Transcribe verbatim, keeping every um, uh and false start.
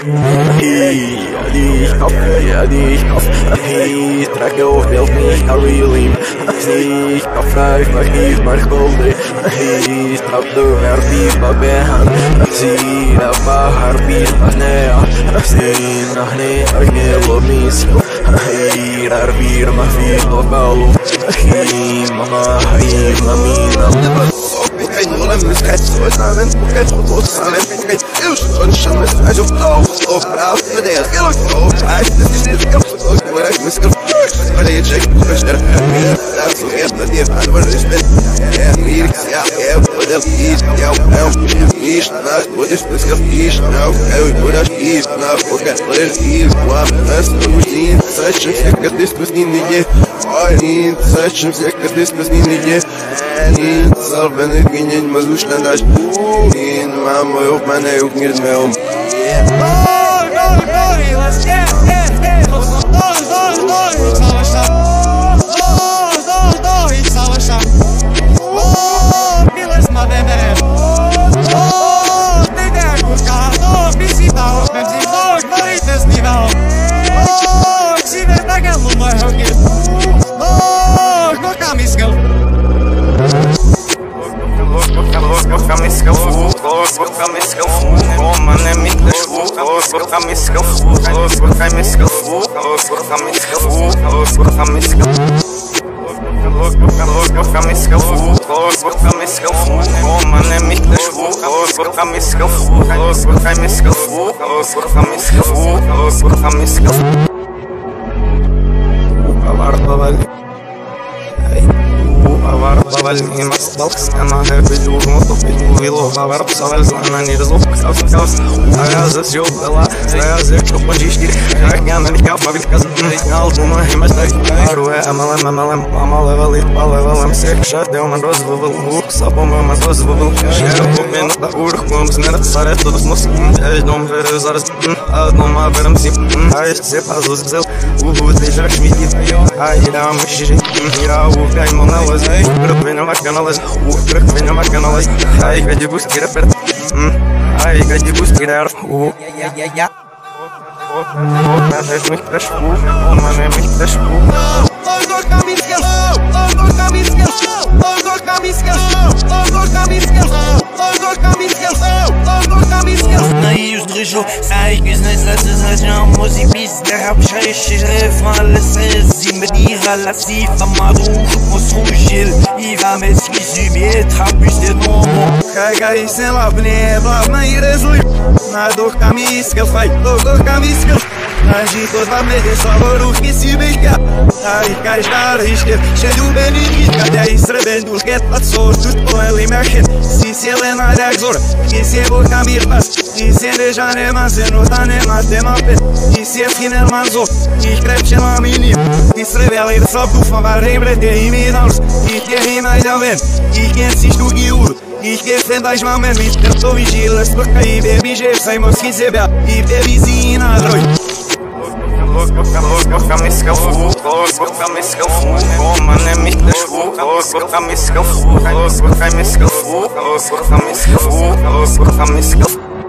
Die Kopf, ja die Kopf, die trage auf Bild nicht a reeling. Die Kopf fragt mich nicht mal golde. Die strap de verbies bei Behan. Sie auf Harbies bei Nea. Sie nach ne Argelo mis. Die Arbir ma fi balu. Die mama hi mamina. Ein Roller mit Katz und Namen, Katz und Namen, Katz und schon ist also auf auf auf der Geld auf das ist nicht ganz so oder ich muss weil ich check das so erst die Antwort ist ja mir ja ja oder ist ja ja ist das was ist das ist ja oder ist nach oder ist was das routine such a this was in the I need such a this was in the need solven it gingen mal so schnell das in mama auf meine auch nicht mehr um let's get get get Повальный масталк, она хэппи-дюр, мотопи, вило, вавар, псаваль, злана, не разлук, каус, каус, а я засёбала, я зэкшу, пончишки, как я налетел, павилька, альбума, и мастай, аруэ, амалэм, амалэм, амалэвалит, палэвалэм, сек, шатеум, розвывал, лук, сапомэм, розвывал, шеру, купин, да урх, бум, знерат, сарет, тут смус, эждом, верю, зараз, одном, аверам, сип, ай, сеп, азус, взял, убут, лежак, шмидит, ай, я, мышжи, я, упять, моналаз, Venho mais canalas, o truque venho mais canalas. Ai, que de buscar perto. Ai, que de buscar o. Ya ya ya. Mas é muito fresco, mas é muito fresco. Logo camisca, logo camisca, logo camisca, logo camisca, logo camisca, logo camisca. Naïs de région, ai que znez la zazan, mozi bis de rap chez refrain le seize, il me dira la sif amadou, mosrugil, il va m'excuser, trapus de nom. Cagai sem la bleva, mas resui, na dor camisca, fai logo camisca. Agito da meia sabor o que se beija. Ai, casar risque, cheio benigno. Cadê estrebendo que tá sorte com ele mexe. Se se ele na exor, que se vou caminhar. Se se já nem mais não tá nem mais tem mais. E se final manzo, e cresce na menina. Estrela ele só por favor lembre-te e me dá. E que rima já vem, e que insiste o guiuro. E que fendas mamen, me tentou vigilas, porque aí baby já sai mais que se bebe. E bebezinha na noite. Logo camisca fu, logo camisca fu, man é mich das fu, logo camisca fu, logo camisca fu, logo camisca fu, logo camisca fu.